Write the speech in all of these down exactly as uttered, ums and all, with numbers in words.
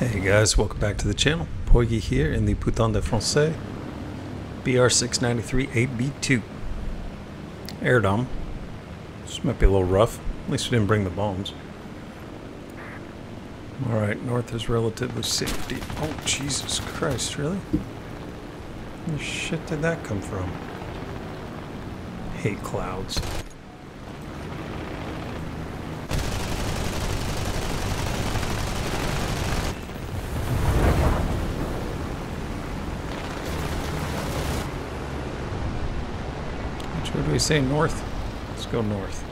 Hey guys, welcome back to the channel. Poigi here in the Pouton de Francais B R six ninety-three eight B two Air Dom. This might be a little rough. At least we didn't bring the bombs. Alright, north is relatively safety. Oh, Jesus Christ, really? Where the shit did that come from? Hate clouds. What do we say, north? Let's go north.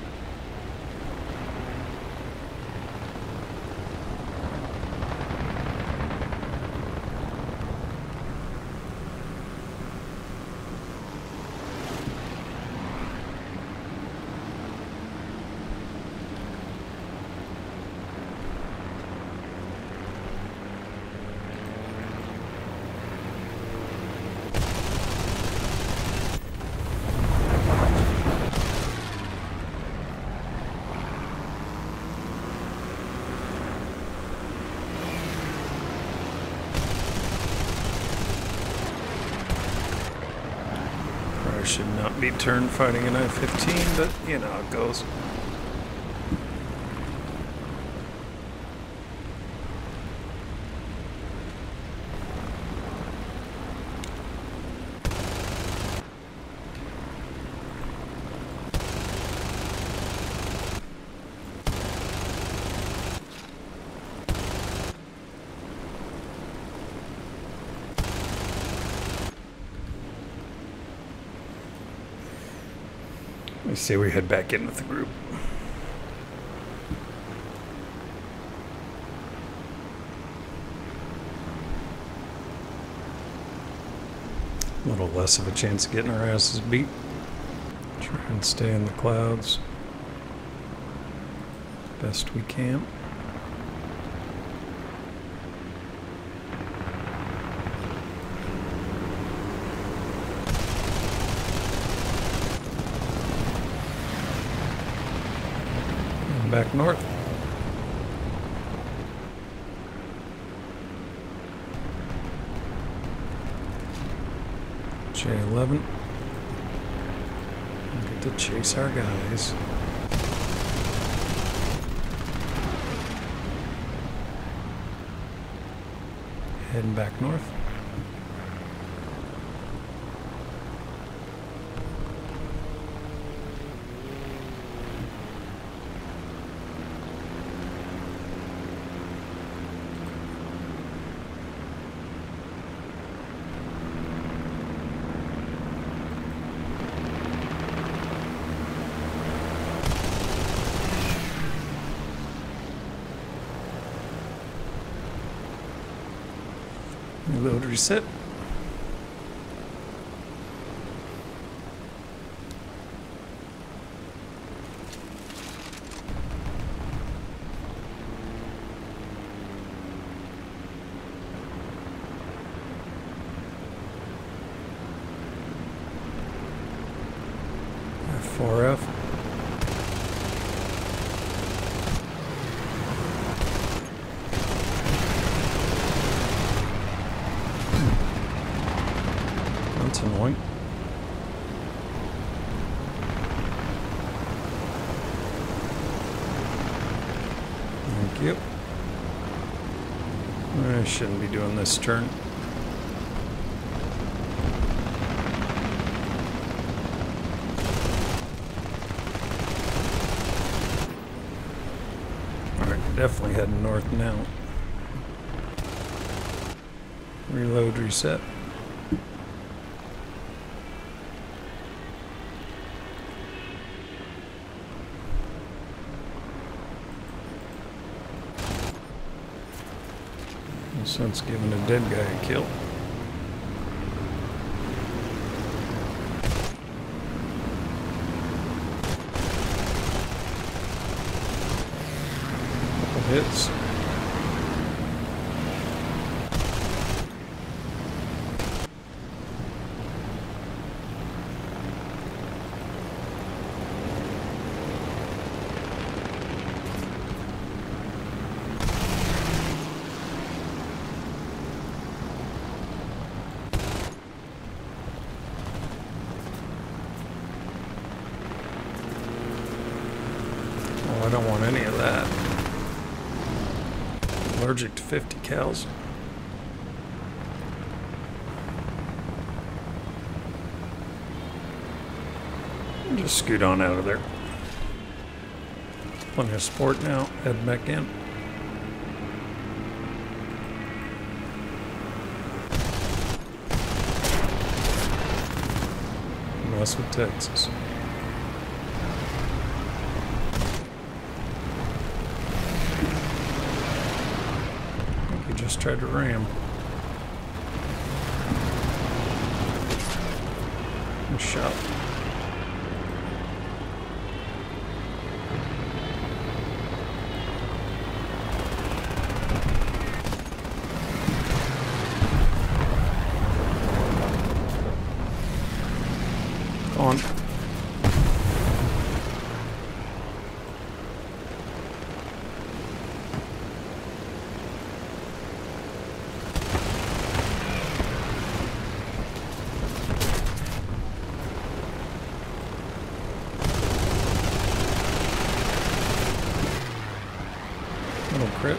Should not be turned fighting an I fifteen, but you know how it goes. I say we head back in with the group. A little less of a chance of getting our asses beat. Try and stay in the clouds best we can. Back north. J eleven. Get to chase our guys. Heading back north. Reload, reset. four F. That's annoying. Thank you. I shouldn't be doing this turn. Alright, definitely heading north now. Reload, reset. No sense giving a dead guy a kill. Couple hits. don't want any of that. Allergic to fifty cals. Just scoot on out of there. Plenty of sport now. Head back in. Mess with Texas. I think he just tried to ram. And shot. On. Little crit.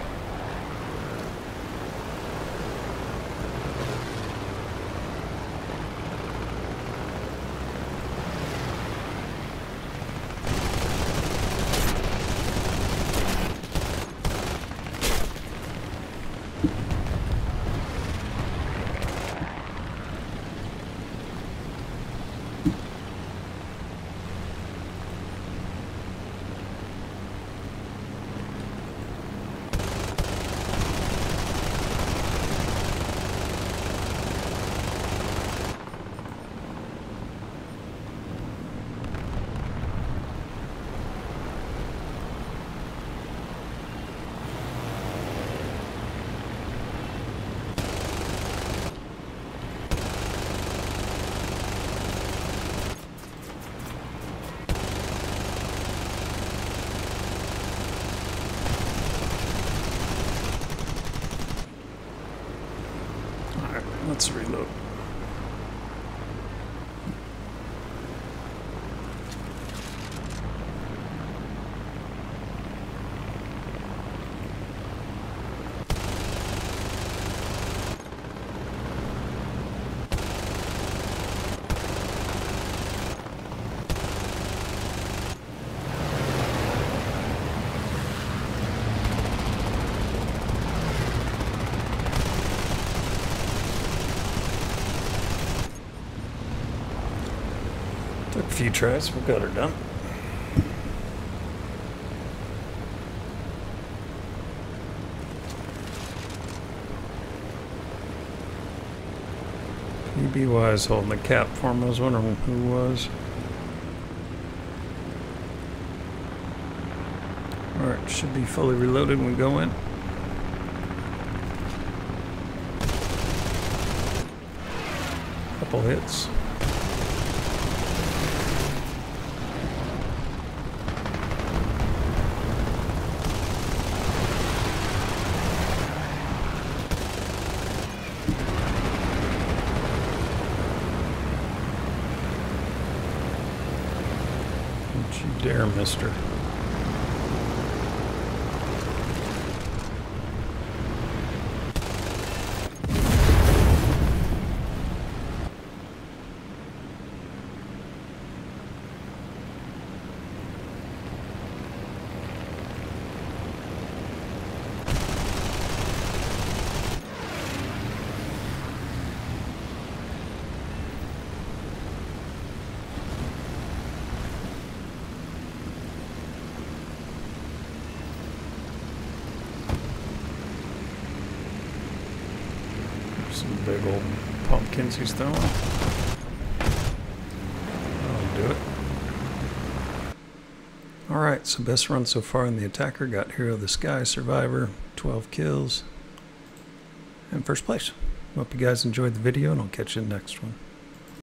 Let's reload. Took a few tries, we got her done. E B Y is holding the cap for him. I was wondering who was. Alright, should be fully reloaded when we go in. Couple hits. Don't you dare, mister. Some big old pumpkins he's throwing. That'll do it. Alright, so best run so far in the attacker. Got Hero of the Sky, Survivor, twelve kills, and first place. Hope you guys enjoyed the video, and I'll catch you in the next one.